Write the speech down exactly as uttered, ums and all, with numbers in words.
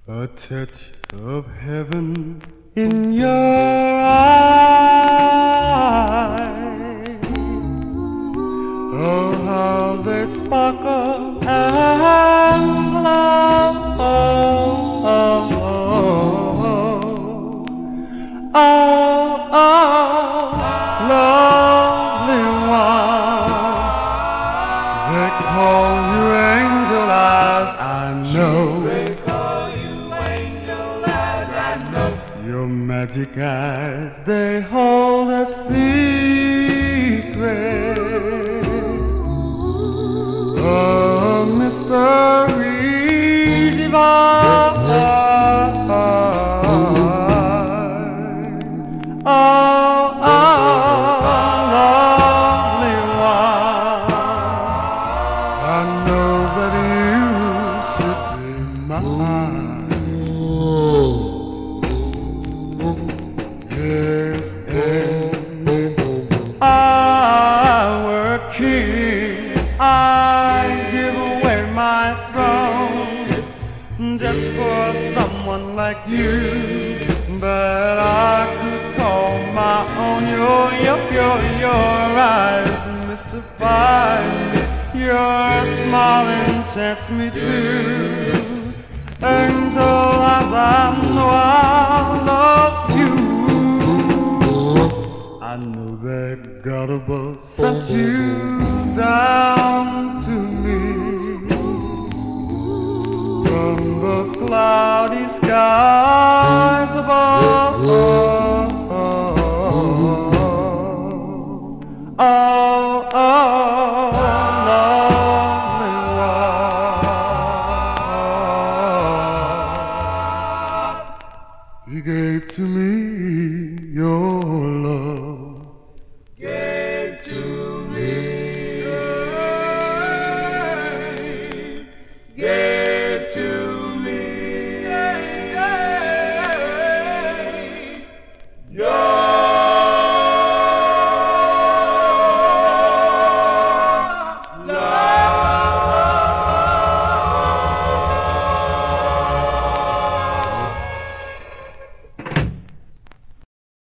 A touch of heaven in your eyes. Oh, how they sparkle and glow. Oh, oh, oh, oh, oh, lovely one. They call you angel eyes, I know. Your magic eyes, they hold a secret, a mystery divine. Oh, oh, lovely one, I know that you should be mine. If I were a king, I'd give away my throne just for someone like you that I could call my own. Your, your, your, your eyes mystify me. Your smile enchants me too. Angel as I know I love you. I know that God above sent you down to me from those cloudy skies above. Oh, oh, oh, oh, lovely one. He gave to me your